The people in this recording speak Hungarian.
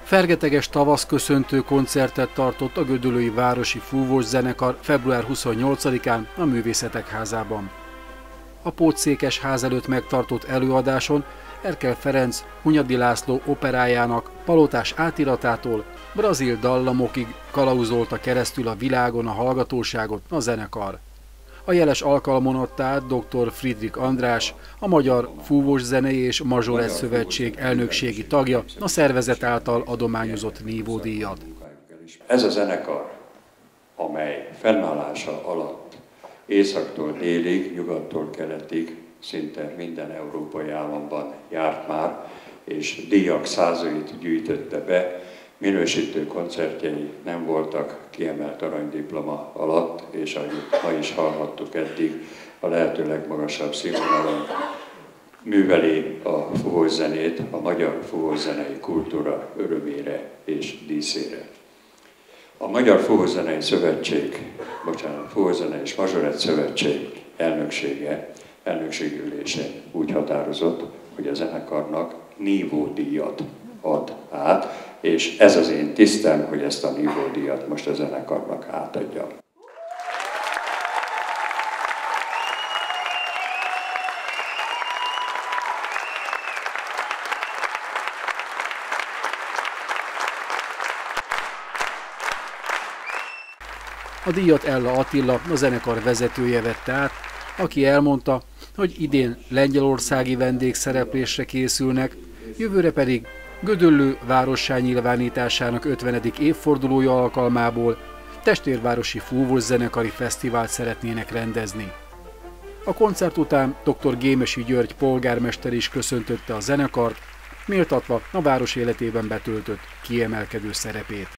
Fergeteges tavaszköszöntő koncertet tartott a Gödöllői Városi Fúvós Zenekar február 28-án a Művészetek Házában. A Pótszékes ház előtt megtartott előadáson Erkel Ferenc Hunyadi László operájának palotás átiratától brazil dallamokig kalauzolta keresztül a világon a hallgatóságot a zenekar. A jeles alkalmon adta át dr. Friedrich András, a Magyar Fúvószenei és Mazsolett Szövetség elnökségi tagja, a szervezet által adományozott nívódíjat. Ez a zenekar, amely fennállása alatt északtól délig, nyugattól keletig szinte minden európai államban járt már, és díjak százait gyűjtötte be, minősítő koncertjei nem voltak kiemelt aranydiploma alatt, és ahogy ma is hallhattuk eddig, a lehető legmagasabb színvonalon műveli a fúvószenét, a magyar fúvószenei kultúra örömére és díszére. A Magyar Fúvószenei Szövetség, Fúvószenei és Mazsolett Szövetség elnökségi ülésén úgy határozott, hogy a zenekarnak nívódíjat ad át, és ez az én tisztem, hogy ezt a nívódíjat most a zenekarnak átadjam. A díjat Ella Attila, a zenekar vezetője vette át, aki elmondta, hogy idén lengyelországi vendégszereplésre készülnek, jövőre pedig Gödöllő várossá nyilvánításának 50. évfordulója alkalmából testvérvárosi fúvószenekari fesztivált szeretnének rendezni. A koncert után dr. Gémesi György polgármester is köszöntötte a zenekart, méltatva a város életében betöltött kiemelkedő szerepét.